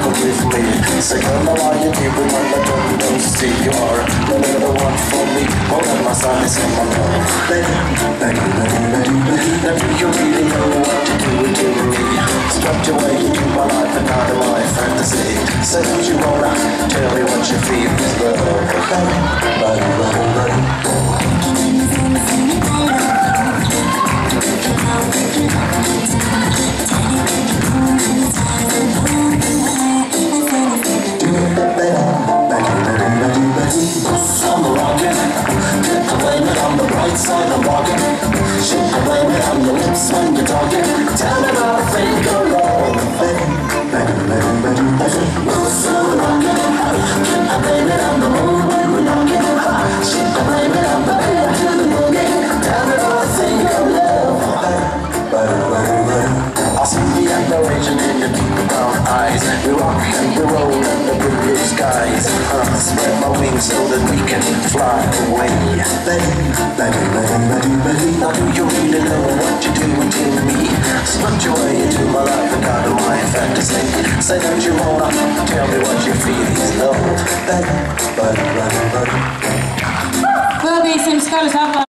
with me. Say, girl, now why you keep when I don't see you are the little one for me. More than my son is in my love. Baby, baby, baby, baby, baby. Now do you really know what you do to me? Swept away into my life and out of my fantasy. Say, don't you wanna tell me what you feel is love? Baby, baby, baby, baby. Side of walking, shake the blame it on your lips when you're talking. Tell me about a thing go wrong. Baby, baby, baby, baby. We'll still rocking. I blame it on the moon when we're knocking. Shake the blame it on the bed to the boogie. Tell me about a thing go love. Baby, baby, baby. I see the admiration in your deep brown eyes. We rock and we roll under the blue skies. Spread my wings so that we can fly away. Baby, baby, baby, baby, baby. Now do you really know what you're doing to me? Swept your way into my life and out of my fantasy. Say don't you wanna tell me what you feel is love? Baby, baby, baby, baby. Kuultiin Sims 2